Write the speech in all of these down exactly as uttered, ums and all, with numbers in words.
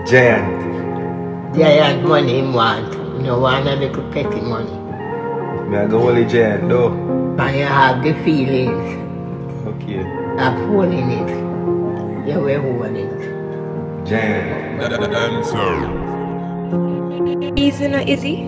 Giant. Giant money him want. You know, want a little petty money. Me I go only giant though. And you have the feelings Okay. of holding it. You will hold it. Giant. Dancehall. Easy not easy.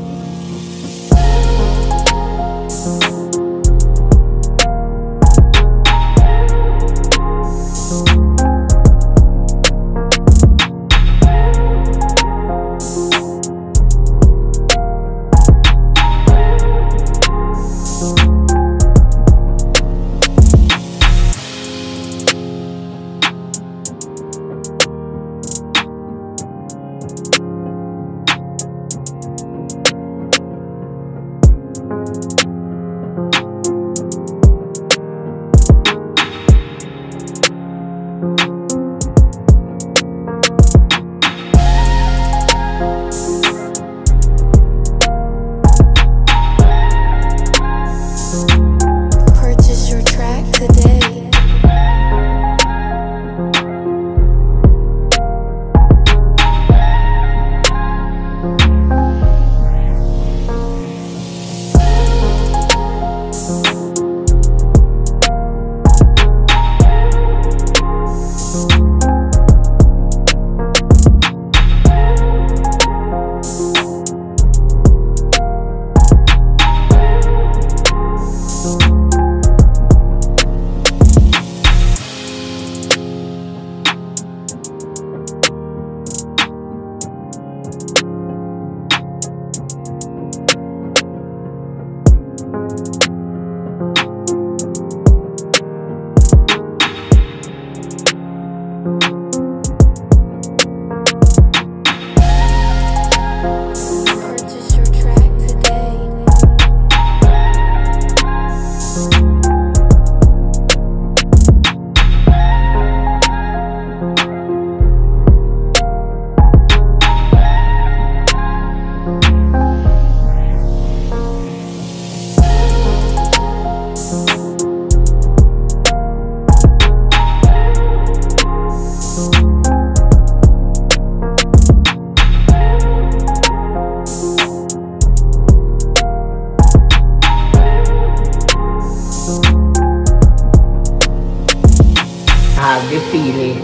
The feelings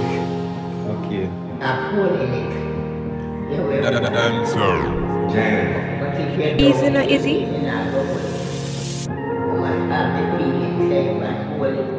Okay. of holding it. You will hold it. Dancehall. Giant. But if you don't, Easy not easy. you're not going to hold it. You must have the feelings, say, and hold it.